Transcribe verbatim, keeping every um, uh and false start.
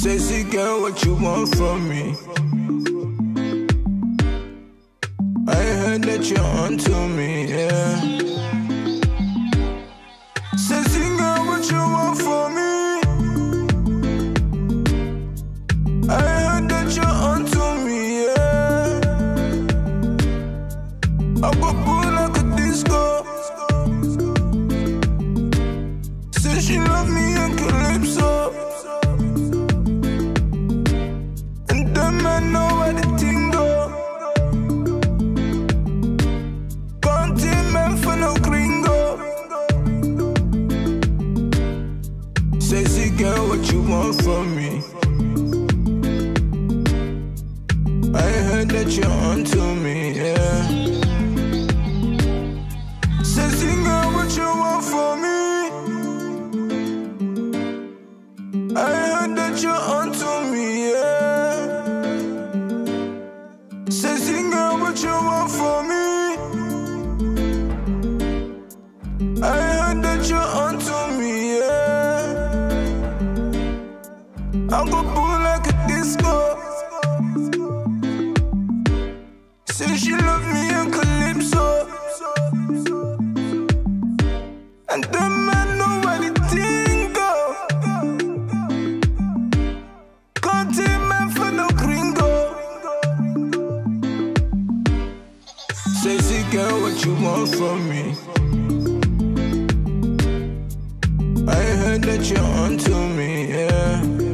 Sexy girl, what you want from me? I heard that you're onto me, yeah. Sexy girl, what you want from me? I heard that you're onto me, yeah. I go boom like a disco. Say she love me in calypso. And then I know where the thing go. Continent for no gringo. Sexy girl, what you want from me? I heard that you're onto me, yeah. Sexy girl, what you want from me? I heard that you're onto me, yeah. Sexy girl, what you want from me? I heard that you're onto me, yeah. I go boom like a disco. Say she love me in calypso. And the man know where the thing go. Continent for no gringo. Sexy girl, what you want from me? I heard that you're onto me, yeah.